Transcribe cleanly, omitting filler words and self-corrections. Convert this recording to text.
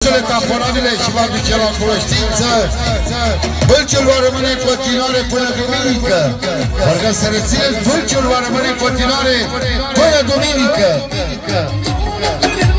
cele tamponabile și vă aduce la cunoștință. Vâlciul va rămâne în continuare până duminică. Vă să rețineți, Vâlciul va rămâne în continuare până duminică.